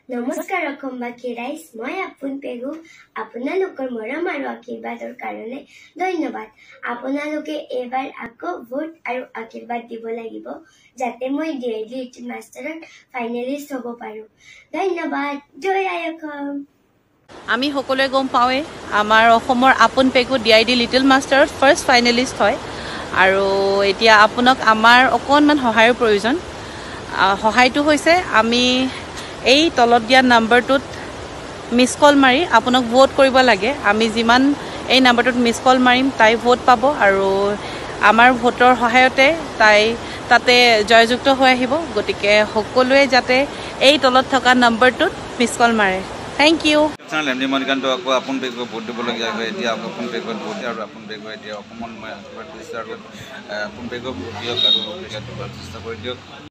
নমস্কাৰ অসমবাসী ৰাইজ, মই আপোন পেগু। আপোনালোকৰ মৰম আৰু আশীৰ্বাদৰ কাৰণে ধন্যবাদ। আপোনালোকে এইবাৰ আকৌ ভোট আৰু আশীৰ্বাদ দিব লাগিব, যাতে মই DID লিটিল মাষ্টাৰত ফাইনেলিষ্ট হ'ব পাৰোঁ। ধন্যবাদ। জয় আই অসম। আমি সকলোৱে গম পাওঁৱেই আমাৰ অসমৰ আপোন পেগু DID লিটিল মাষ্টাৰত ফাৰ্ষ্ট ফাইনেলিষ্ট হয় আৰু এতিয়া আপোনাক আমাৰ অকণমান সহায়ৰ প্ৰয়োজন। সহায়টো হৈছে আমি এই তলত দিয়া নাম্বাৰটোত মিছ কল মাৰি আপোনাক ভোট কৰিব লাগে। আমি যিমান এই নাম্বাৰটোত মিছ কল মাৰিম তাই ভোট পাব আৰু আমাৰ ভোটৰ সহায়তে তাই তাতে জয়যুক্ত হৈ আহিব। গতিকে সকলোৱে যাতে এই তলত থকা নাম্বাৰটোত মিছ কল মাৰে। Thank U. এমডি মণিকান্ত আকৌ আপোন পেগুক ভোট দিবলগীয়া হয়। এতিয়া আপোন পেগুত ভোট আৰু আপোন পেগুৱে এতিয়া অসমত মই আশীৰ্বাদ দিছোঁ আৰু আপোন পেগুক ভোট দিয়ক আৰু চেষ্টা কৰি দিয়ক।